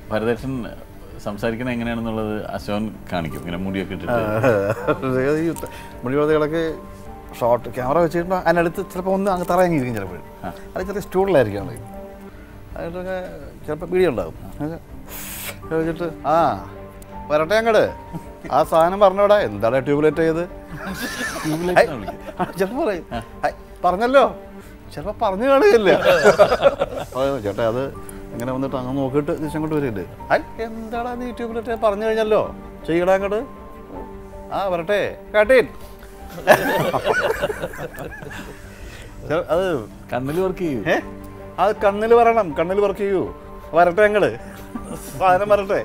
ഭരതേട്ടൻ സംസാരിക്കുന്നത് എങ്ങനെയാണെന്നുള്ളത് അശോൻ കാണിക്കും, ഇങ്ങനെ മുടിയൊക്കെ ഇട്ടിട്ട്. മുടിവളകളൊക്കെ ഷോർട്ട് ക്യാമറ വെച്ചിട്ട് അതിനടുത്ത് ചിലപ്പോൾ ഒന്ന് അങ്ങ് തറയങ്ങിയിരിക്കും, ചിലപ്പോഴും അത് ചെറിയ സ്റ്റൂഡിലായിരിക്കും. അതിട്ടൊക്കെ ചിലപ്പോൾ വീഡിയോ ഉണ്ടാകും. വെച്ചിട്ട് ആ വരട്ടെ അങ്ങോട്ട് ആ സാധനം പറഞ്ഞോടാ, എന്താണ് ട്യൂബ്ലൈറ്റ് ചെയ്ത് ചിലപ്പോൾ പറയും പറഞ്ഞല്ലോ, ചിലപ്പോൾ പറഞ്ഞു കാണുകയില്ല. ചേട്ടാ അത് ഇങ്ങനെ വന്നിട്ട് അങ്ങ് നോക്കിയിട്ട് തിരിച്ച് അങ്ങോട്ട് വരില്ലേ, എന്താടാ നീ ട്യൂബ്ലൈറ്റ് പറഞ്ഞു കഴിഞ്ഞല്ലോ, ചെയ്യടാ അങ്ങോട്ട്, ആ വരട്ടെ കേട്ടീൻ. അത് കണ്ണിൽ വർക്ക് ചെയ്യൂ, അത് കണ്ണിൽ പറയണം, കണ്ണിൽ വർക്ക് ചെയ്യൂ, വരട്ടെ അങ്ങട് സാധനം വരട്ടെ.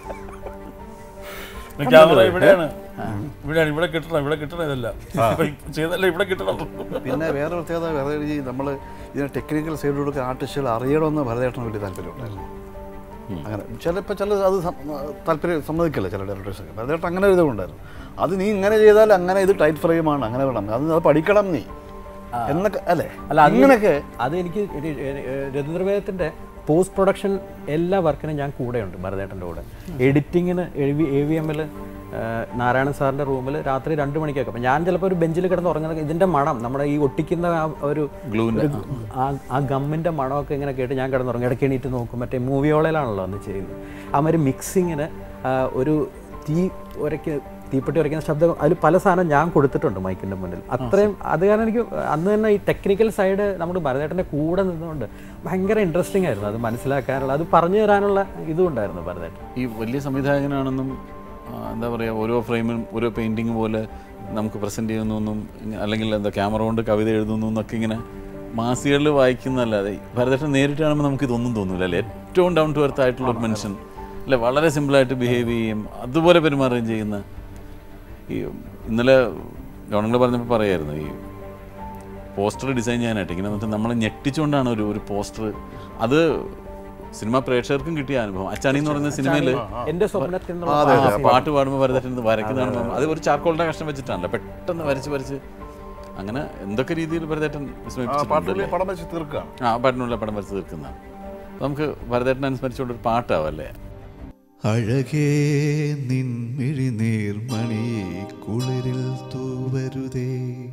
പിന്നെ വേറെ പ്രത്യേകത, വേറെ നമ്മൾ ഇതിന് ടെക്നിക്കൽ സൈഡിലൂടെ ആർട്ടിസ്റ്റുകൾ അറിയണമെന്ന് ഭരതേട്ടന് വലിയ താല്പര്യമുണ്ടായിരുന്നു. അങ്ങനെ ചിലപ്പോൾ അത് താല്പര്യം സമ്മതിക്കില്ല ചില ഡയറക്ടേഴ്സൊക്കെ. ഭരതേട്ടൻ അങ്ങനെ ഒരു ഇതുണ്ടായിരുന്നു, അത് നീ ഇങ്ങനെ ചെയ്താൽ അങ്ങനെ ഇത് ടൈറ്റ് ഫ്രെയിമാണ്, അങ്ങനെ വേണം, അത് പഠിക്കണം നീ എന്നൊക്കെ അല്ലേ. അല്ല അങ്ങനെയൊക്കെ അത് എനിക്ക് രവീന്ദ്രവേദത്തിൻ്റെ പോസ്റ്റ് പ്രൊഡക്ഷൻ എല്ലാ വർക്കിനും ഞാൻ കൂടെയുണ്ട് ഭരതേട്ടൻ്റെ കൂടെ. എഡിറ്റിങ്ങിന് AVMൽ നാരായണൻ സാറിൻ്റെ റൂമിൽ രാത്രി 2 മണിക്കൊക്കെ. അപ്പം ഞാൻ ചിലപ്പോൾ ഒരു ബെഞ്ചിൽ കിടന്ന് ഉറങ്ങുന്നത് ഇതിൻ്റെ മണം, നമ്മുടെ ഈ ഒട്ടിക്കുന്ന ഒരു ആ ഗമ്മിൻ്റെ മണമൊക്കെ ഇങ്ങനെ കേട്ട് ഞാൻ കിടന്നുറങ്ങും. ഇടയ്ക്ക് എണീറ്റ് നോക്കും. മറ്റേ മൂവിയോളയിലാണല്ലോ അന്ന് ചെയ്യുന്നത്. ആ ഒരു മിക്സിങ്ങിന് ഒരു തീപ്പെട്ടി ഉരയ്ക്കുന്ന ശബ്ദം, അതിൽ പല സാധനം ഞാൻ കൊടുത്തിട്ടുണ്ട് മൈക്കിൻ്റെ മുന്നിൽ. അത്രയും അത് കാരണം എനിക്ക് അന്ന് തന്നെ ഈ ടെക്നിക്കൽ സൈഡ് നമ്മുടെ ഭരതേട്ടൻ്റെ കൂടെ നിന്നുകൊണ്ട് ഭയങ്കര ഇൻട്രസ്റ്റിംഗ് ആയിരുന്നു. അത് മനസ്സിലാക്കാനുള്ള, അത് പറഞ്ഞു തരാനുള്ള ഇതും ഉണ്ടായിരുന്നു ഭരതേട്ടൻ. ഈ വലിയ സംവിധായകനാണെന്നും എന്താ പറയുക, ഓരോ ഫ്രെയിമും ഓരോ പെയിൻറ്റിങ് പോലെ നമുക്ക് പ്രസൻറ്റ് ചെയ്യുന്നൊന്നും, അല്ലെങ്കിൽ എന്താ ക്യാമറ കൊണ്ട് കവിത എഴുതുന്നു എന്നൊക്കെ ഇങ്ങനെ മാസികകളിൽ വായിക്കുന്നതല്ലാതെ ഭരതേട്ടൻ നേരിട്ട് കാണുമ്പോൾ നമുക്കിതൊന്നും തോന്നില്ല അല്ലേ. ഏറ്റവും ഡൗൺ ടു എർത്ത് ആയിട്ടുള്ളൊരു മനുഷ്യൻ അല്ലെ, വളരെ സിമ്പിളായിട്ട് ബിഹേവ് ചെയ്യും, അതുപോലെ പെരുമാറുകയും ചെയ്യുന്ന. ഈ ഇന്നലെ ഗവൺമെൻറ് പറഞ്ഞപ്പോൾ പറയായിരുന്നു, ഈ പോസ്റ്റർ ഡിസൈൻ ചെയ്യാനായിട്ട് ഇങ്ങനെ എന്നിട്ട് നമ്മളെ ഞെട്ടിച്ചുകൊണ്ടാണ് ഒരു പോസ്റ്റർ. അത് സിനിമ പ്രേക്ഷകർക്കും കിട്ടിയ അനുഭവം. അച്ചാണി എന്ന് പറയുന്ന സിനിമയിൽ എൻ്റെ സ്വപ്നത്തിൽ പാട്ട് പാടുമ്പോൾ ഭരതേട്ടൻ വരയ്ക്കുന്നതാണ്. അത് ഒരു ചാർക്കോളിൻ്റെ കഷ്ണം വെച്ചിട്ടാണല്ലോ പെട്ടെന്ന് വരച്ച് അങ്ങനെ എന്തൊക്കെ രീതിയിൽ ഭരതേട്ടൻ പാട്ടിനുള്ളിൽ പടം വരച്ച് തീർക്കുന്നതാണ്. നമുക്ക് ഭരതേട്ടനെ അനുസ്മരിച്ചുകൊണ്ടൊരു പാട്ടാവും അല്ലേ. അഴകേ നിൻമിഴി നീർമണി കുളിരിൽ തൂവരുതേ,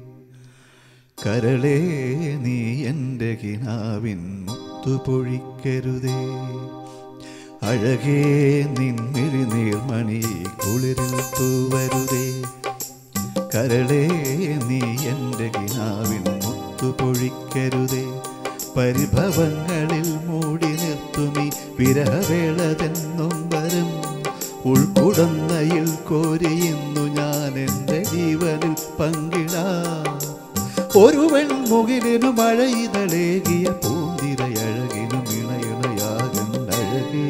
കരളേ നീ എൻ്റെ കിനാവിൻ മുത്തുപൊഴിക്കരുതേ. അഴകേ നിൻമിഴി നീർമണി കുളിരിൽ തൂവരുതേ, കരളേ നീ എൻ്റെ കിനാവിൻ മുത്തുപൊഴിക്കരുതേ. പരിഭവങ്ങളിൽ മൂടി നിർത്തുമീ വിരഹവേളതെന്നും വരും, ഉൾക്കുടന്നയിൽ കോരിയുന്നു ഞാൻ എൻ്റെ ജീവനിൽ പങ്കിടാം. ഒരു വെൺമുകിലിനു മഴയിതളേകിയ പൂന്തിരയഴകിനും ഇണയിണയാകണ്ടഴകേ.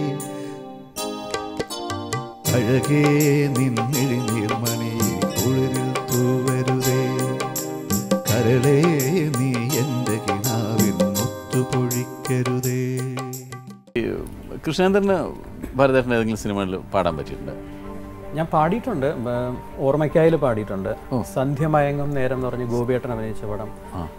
അഴകേ നിൻമിഴി നീർമണി കുളിരിൽ തൂവരുതേ, കരളേ നീ എൻ്റെ കിനാവിൻ മുത്തുപൊഴിക്കരുതേ. കൃഷ്ണേന്ദ്രന് ഭരതേട്ടൻ ഏതെങ്കിലും സിനിമകളിൽ പാടാൻ പറ്റിയിട്ടുണ്ട്? ഞാൻ പാടിയിട്ടുണ്ട്. ഓർമ്മയ്ക്കായിൽ പാടിയിട്ടുണ്ട്. സന്ധ്യമയങ്ങും നേരം എന്ന് പറഞ്ഞ് ഗോപിയേട്ടൻ അഭിനയിച്ച പടം.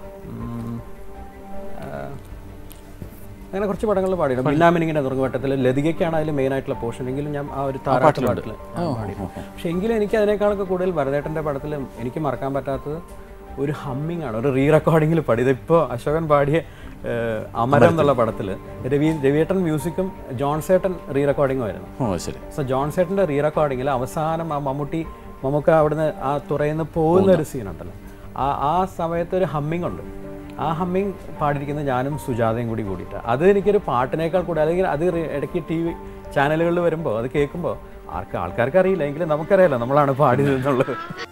അങ്ങനെ കുറച്ച് പടങ്ങളിൽ പാടിയിട്ടുണ്ട്. ബിന്നാമിനിങ്ങിൻ്റെ നുറുങ്ങുവട്ടത്തിൽ ലതികയ്ക്കാണ് അതിൽ മെയിനായിട്ടുള്ള പോർഷൻ. എങ്കിലും ഞാൻ ആ ഒരു താരാട്ട് പാട്ടിൽ പാടിയിട്ടുണ്ട്. പക്ഷെ എങ്കിലും എനിക്ക് അതിനേക്കാളൊക്കെ കൂടുതൽ ഭരതേട്ടൻ്റെ പടത്തിൽ എനിക്ക് മറക്കാൻ പറ്റാത്തത് ഒരു ഹമ്മിങ് ആണ്. ഒരു റീ റെക്കോർഡിങ്ങിൽ പാടിയത്. ഇപ്പോൾ അശോകൻ പാടിയ അമരം എന്നുള്ള പടത്തിൽ രവിയേട്ടൻ മ്യൂസിക്കും ജോൺസേട്ടൻ റീ റെക്കോർഡിങ്ങും ആയിരുന്നു. സോ ജോൺസേട്ടൻ്റെ റീ റെക്കോർഡിങ്ങിൽ അവസാനം ആ മമ്മൂക്ക അവിടുന്ന് ആ തുറയിന്ന് പോകുന്ന ഒരു സീനുണ്ടല്ലോ, ആ സമയത്ത് ഒരു ഹമ്മിങ് ഉണ്ട്. ആ ഹമ്മിങ് പാടിയിരിക്കുന്നത് ഞാനും സുജാതയും കൂടിയിട്ടാണ്. അത് എനിക്കൊരു പാട്ടിനേക്കാൾ കൂടി, അല്ലെങ്കിൽ അത് ഇടയ്ക്ക് TV ചാനലുകളിൽ വരുമ്പോൾ അത് കേൾക്കുമ്പോൾ ആൾക്കാർക്ക് അറിയില്ല, എങ്കിലും നമുക്കറിയാലോ നമ്മളാണ് പാടിയതെന്നുള്ളത്.